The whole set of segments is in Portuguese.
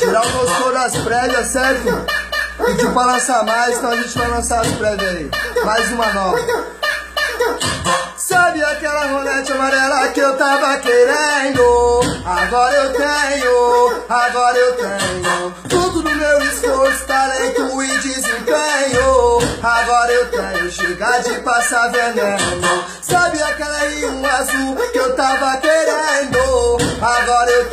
Tirar o nosso das prévias, certo? Pediu pra lançar mais, então a gente vai lançar as prévias aí. Mais uma nova. Sabe aquela rolete amarela que eu tava querendo? Agora eu tenho tudo no meu esforço, talento e desempenho. Agora eu tenho, chega de passar veneno. Sabe aquela R1 azul que eu tava querendo? Agora eu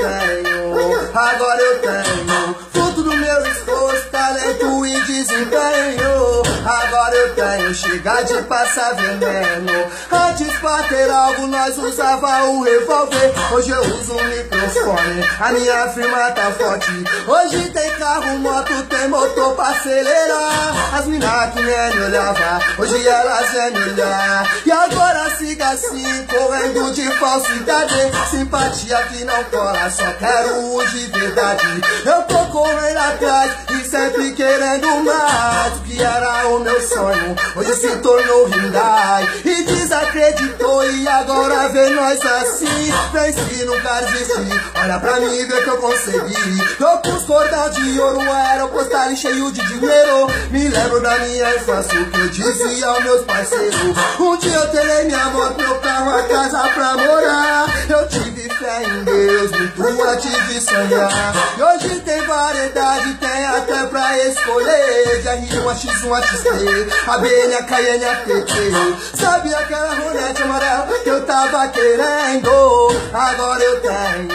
tenho fruto do meu esforço, talento e desempenho. Agora eu tenho, chega de passar veneno. Antes pra ter algo nós usava o revólver, hoje eu uso um microfone, a minha firma tá forte. Hoje tem carro, moto, tem motor pra acelerar. As mina que nem me olhava, hoje elas vêm me olhar. E agora siga assim, correndo de falsidade. Simpatia que não cola, só quero o de verdade. Eu tô correndo atrás e sempre querendo mais. O que era o meu sonho, hoje se tornou Hyundai. E desacreditou e agora vê nós assim. Venci, nunca desisti, olha pra mim, vê que eu consegui. Tô com os cordão de ouro, um aeropostal cheio de dinheiro. Me lembro da minha infância, o que eu dizia aos meus parceiros. Um dia eu terei minha moto, meu carro, a casa pra morar. Eu tive fé em Deus, muito antes de sonhar. E hoje tem variedade, tem até pra escolher. GR1, X1, XT, abelha, Cayenne, ATT. Sabe aquela rolete amarela que eu tava querendo? Agora eu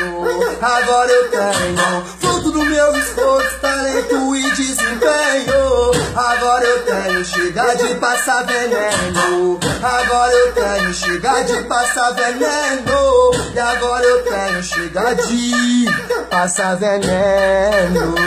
tenho fruto do meu esforço, talento e desempenho. Agora eu tenho, chega de passar veneno. Agora eu tenho, chega de passar veneno. E agora eu tenho, chega de passar veneno.